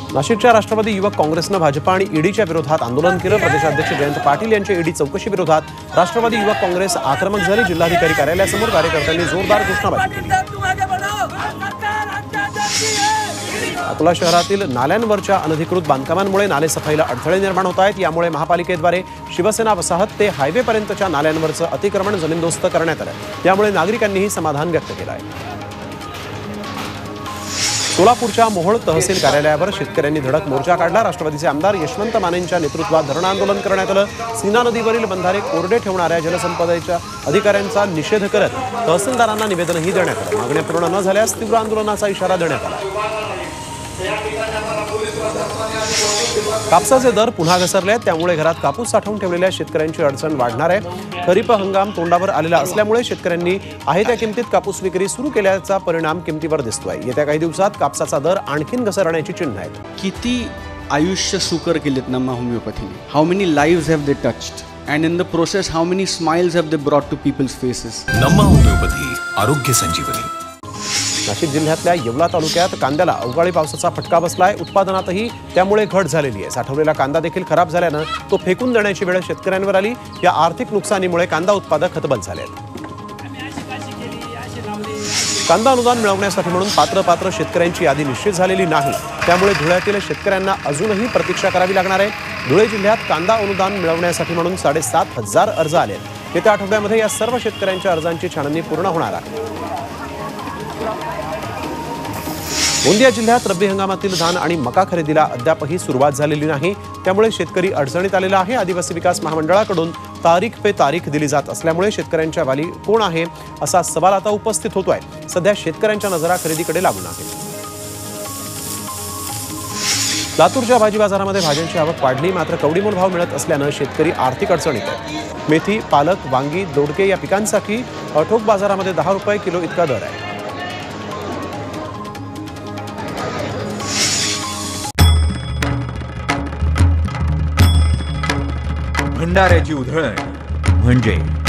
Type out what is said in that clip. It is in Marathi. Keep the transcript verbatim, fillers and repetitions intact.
नाशिकच्या राष्ट्रवादी युवक काँग्रेसनं भाजपा आणि ईडीच्या विरोधात आंदोलन केलं। प्रदेशाध्यक्ष जयंत पाटील यांच्या ईडी चौकशी विरोधात राष्ट्रवादी युवक काँग्रेस आक्रमक झाली। जिल्हाधिकारी कार्यालयासमोर कार्यकर्त्यांनी जोरदार घोषणाबाजी केली। अकोला शहरातील नाल्यांवरच्या अनधिकृत बांधकामांमुळे नाले सफाईला अडथळे निर्माण होत आहेत। यामुळे महापालिकेद्वारे शिवसेना वसाहत ते हायवेपर्यंतच्या नाल्यांवरचं अतिक्रमण जमीनदोस्त करण्यात आलं। त्यामुळे नागरिकांनीही समाधान व्यक्त केलं आहे। सोलापूरच्या मोहोळ तहसील कार्यालयावर शेतकऱ्यांनी धडक मोर्चा काढला। राष्ट्रवादीचे आमदार यशवंत मानेंच्या नेतृत्वात धरण आंदोलन करण्यात आलं। सीना नदीवरील बंधारे कोरडे ठेवणाऱ्या जलसंपदेच्या अधिकाऱ्यांचा निषेध करत तहसीलदारांना निवेदनही देण्यात आलं। मागण्या पूर्ण न झाल्यास तीव्र आंदोलनाचा इशारा देण्यात आला। कापसाचे दर पुन्हा घसरले आहेत। त्यामुळे घरात कापूस साठवून ठेवलेल्या शेतकऱ्यांची अडचण वाढणार आहे। खरीप हंगाम तोंडावर आलेला असल्यामुळे शेतकऱ्यांनी आहे त्या किमतीत कापूस विक्री सुरू केल्याचा परिणाम किमतीवर दिसतोय। येत्या काही दिवसात कापसाचा दर आणखीन घसरण्याची चिन्ह आहेत। किती आयुष्य सुकर केलेत नमा होमिओपॅथीने। How many lives have they touched and in the process how many smiles have they brought to peoples faces. Nama homoeopathy आरोग्य संजीवनी। नाशिक जिल्ह्यातल्या येवला तालुक्यात कांद्याला अवकाळी पावसाचा फटका बसलाय। उत्पादनातही त्यामुळे घट झालेली आहे। साठवलेला कांदा देखील खराब झाल्यानं तो फेकून देण्याची वेळ शेतकऱ्यांवर आली। या आर्थिक नुकसानीमुळे कांदा उत्पादक हतबल झाले आहेत। कांदा अनुदान मिळवण्यासाठी म्हणून पात्र पात्र शेतकऱ्यांची यादी निश्चित झालेली नाही। त्यामुळे धुळ्यातील शेतकऱ्यांना अजूनही प्रतीक्षा करावी लागणार आहे। धुळे जिल्ह्यात कांदा अनुदान मिळवण्यासाठी म्हणून साडेसात हजार अर्ज आले आहेत। येत्या आठवड्यामध्ये या सर्व शेतकऱ्यांच्या अर्जांची छाननी पूर्ण होणार आहे। गोंदिया जिल्ह्यात रब्बी हंगामातील धान आणि मका खरेदीला अद्यापही सुरुवात झालेली नाही। त्यामुळे शेतकरी अडचणीत आलेला आहे। आदिवासी विकास महामंडळाकडून तारीख पे तारीख दिली जात असल्यामुळे शेतकऱ्यांच्या वाली कोण आहे असा सवाल आता उपस्थित होतोय। सध्या शेतकऱ्यांच्या नजरा खरेदीकडे लागून आहेत। लातूरच्या भाजी बाजारामध्ये भाज्यांची आवक वाढली, मात्र कवडीमोल भाव मिळत असल्यानं शेतकरी आर्थिक अडचणीत आहे। मेथी, पालक, वांगी, दोडके या पिकांसाठी ठोक बाजारामध्ये दहा रुपये किलो इतका दर आहे। भंडाऱ्याची उधळण म्हणजे